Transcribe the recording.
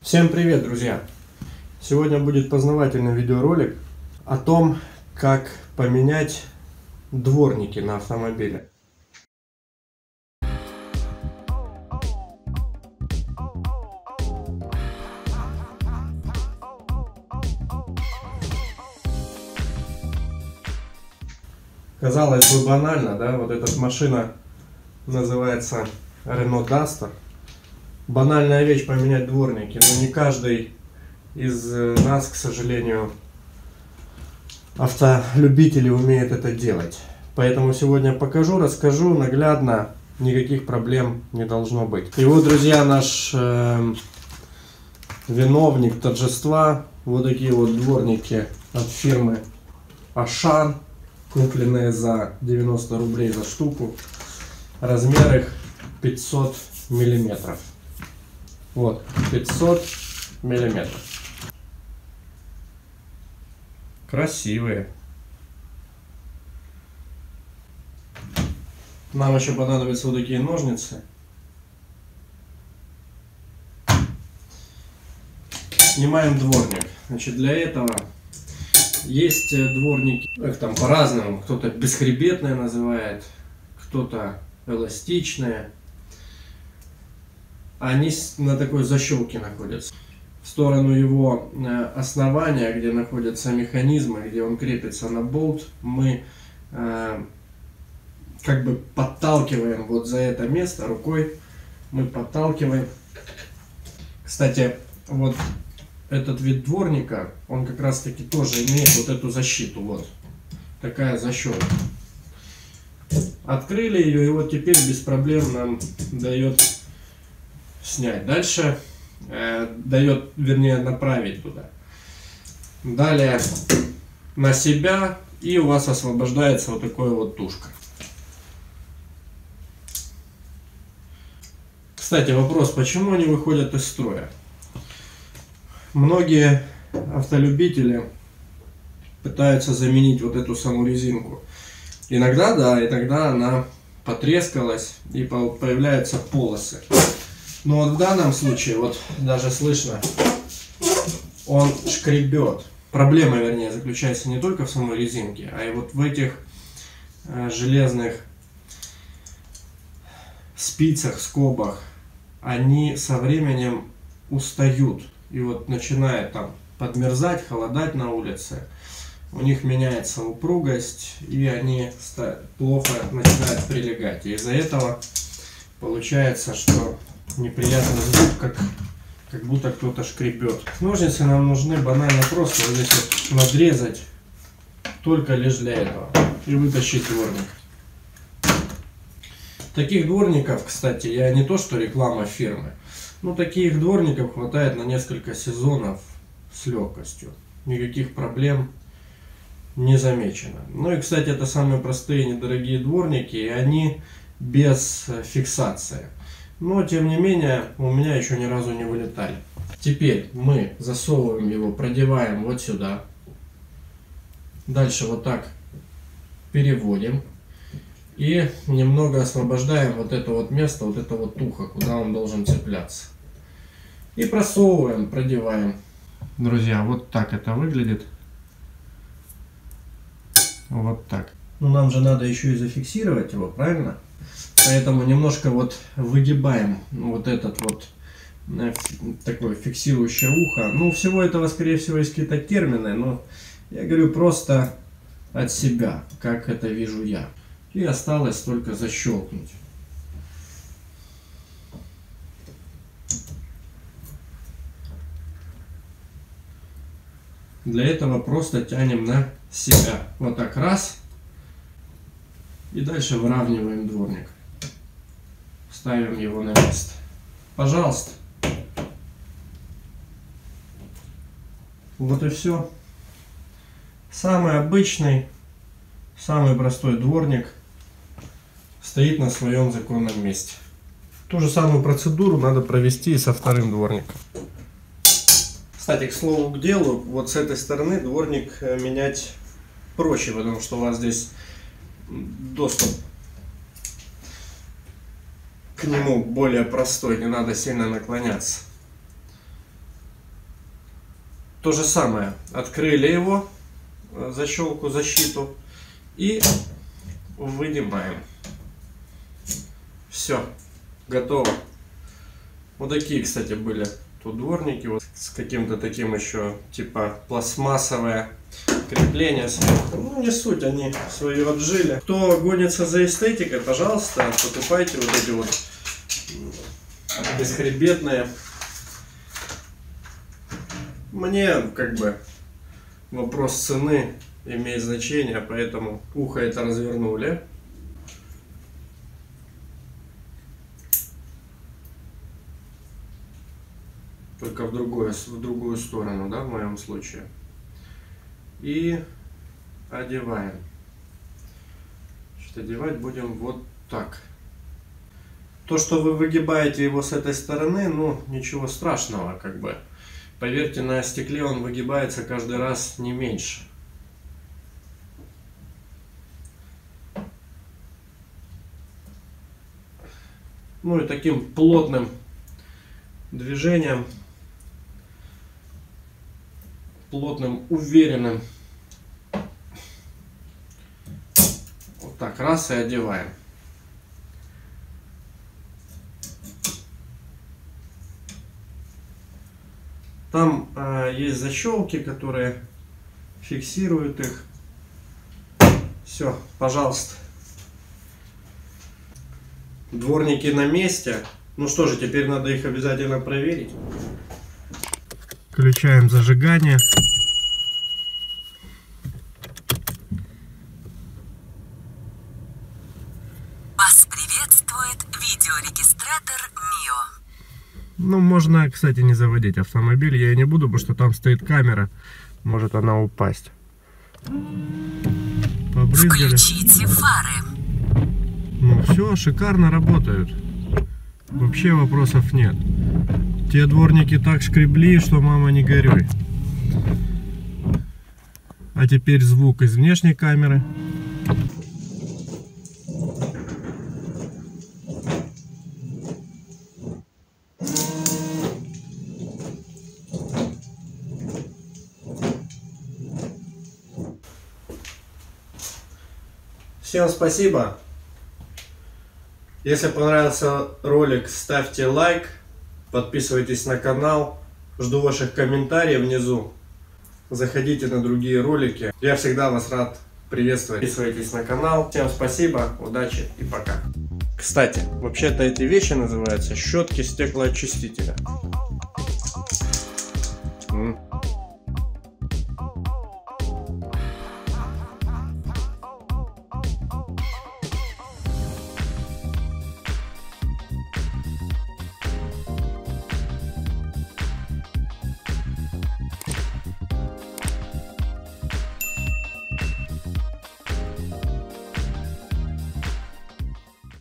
Всем привет, друзья! Сегодня будет познавательный видеоролик о том, как поменять дворники на автомобиле. Казалось бы, банально, да? Вот эта машина называется Renault Duster. Банальная вещь — поменять дворники, но не каждый из нас, к сожалению, автолюбителей умеет это делать. Поэтому сегодня покажу, расскажу наглядно, никаких проблем не должно быть. И вот, друзья, наш виновник торжества. Вот такие вот дворники от фирмы Ашан, купленные за 90 рублей за штуку. Размер их 500 миллиметров. Вот, 500 миллиметров. Красивые. Нам еще понадобятся вот такие ножницы. Снимаем дворник. Значит, для этого есть дворники, их там по-разному. Кто-то бесхребетные называет, кто-то эластичные. Они на такой защелке находятся. В сторону его основания, где находятся механизмы, где он крепится на болт, мы как бы подталкиваем вот за это место рукой. Мы подталкиваем. Кстати, вот этот вид дворника, он как раз таки тоже имеет вот эту защиту. Вот такая защелка. Открыли ее, и вот теперь без проблем нам дает снять. Дальше дает, вернее, направить туда. Далее на себя, и у вас освобождается вот такая вот тушка. Кстати, вопрос, почему они выходят из строя? Многие автолюбители пытаются заменить вот эту саму резинку. Иногда да, иногда она потрескалась и появляются полосы. Но вот в данном случае, вот даже слышно, он шкребет. Проблема, вернее, заключается не только в самой резинке, а и вот в этих железных спицах, скобах. Они со временем устают. И вот начинает там подмерзать, холодать на улице. У них меняется упругость, и они плохо начинают прилегать. И из-за этого получается, что неприятный звук, как будто кто-то шкребет. Ножницы нам нужны банально просто вот здесь вот надрезать, только лишь для этого, и вытащить дворник. Таких дворников, кстати, я не то что реклама фирмы, но таких дворников хватает на несколько сезонов с легкостью. Никаких проблем не замечено. Ну и, кстати, это самые простые недорогие дворники, и они без фиксации. Но, тем не менее, у меня еще ни разу не вылетали. Теперь мы засовываем его, продеваем вот сюда. Дальше вот так переводим. И немного освобождаем вот это вот место, вот это вот ухо, куда он должен цепляться. И просовываем, продеваем. Друзья, вот так это выглядит. Вот так. Но нам же надо еще и зафиксировать его, правильно? Поэтому немножко вот выгибаем вот этот вот такое фиксирующее ухо. Ну, всего этого, скорее всего, есть какие-то термины, но я говорю просто от себя, как это вижу я. И осталось только защелкнуть. Для этого просто тянем на себя. Вот так раз. И дальше выравниваем дворник. Ставим его на место. Пожалуйста. Вот и все. Самый обычный, самый простой дворник стоит на своем законном месте. Ту же самую процедуру надо провести и со вторым дворником. Кстати, к слову, к делу, вот с этой стороны дворник менять проще, потому что у вас здесь доступ к нему более простой, не надо сильно наклоняться. То же самое. Открыли его, защелку, защиту, и вынимаем. Все, готово. Вот такие, кстати, были тут дворники, вот с каким-то таким еще типа пластмассовое крепление сверху. Ну, не суть, они свое отжили. Кто гонится за эстетикой, пожалуйста, покупайте вот эти вот бесхребетные. Мне как бы вопрос цены имеет значение, поэтому ухо это развернули. Только в другую сторону, да, в моем случае. И одеваем. Значит, одевать будем вот так. То, что вы выгибаете его с этой стороны, ну, ничего страшного, как бы. Поверьте, на стекле он выгибается каждый раз не меньше. Ну и таким плотным движением, плотным, уверенным. Вот так, раз, и одеваем. Там есть защелки, которые фиксируют их. Все, пожалуйста. Дворники на месте. Ну что же, теперь надо их обязательно проверить. Включаем зажигание. Вас приветствует видеорегистратор Mio. Ну, можно, кстати, не заводить автомобиль. Я и не буду, потому что там стоит камера. Может она упасть. Побрызгали. Включите фары. Ну все, шикарно работают. Вообще вопросов нет. Те дворники так шкребли, что мама не горюй. А теперь звук из внешней камеры. Всем спасибо. Если понравился ролик, ставьте лайк, подписывайтесь на канал, жду ваших комментариев внизу, заходите на другие ролики, я всегда вас рад приветствовать. Подписывайтесь на канал, всем спасибо, удачи и пока. Кстати, вообще-то эти вещи называются щетки стеклоочистителя.